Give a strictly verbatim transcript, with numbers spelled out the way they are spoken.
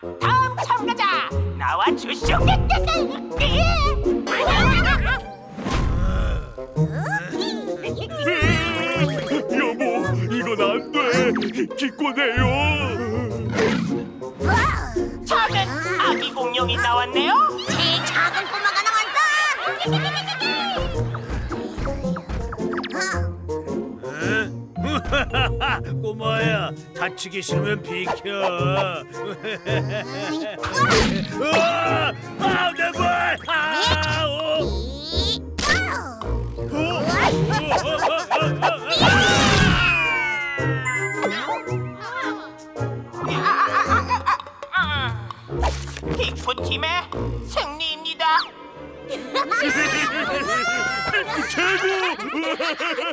다음 참가자 나와 주쇼. 여보, 이건 안 돼. 기권해요. 작은 아기 공룡이 나왔네요. 제일 작은 꼬마가 나왔어. 꼬마야, 다치기 싫으면 비켜. 으아! 아, 내 발! 아! 빅푸팀의 승리입니다. 최고!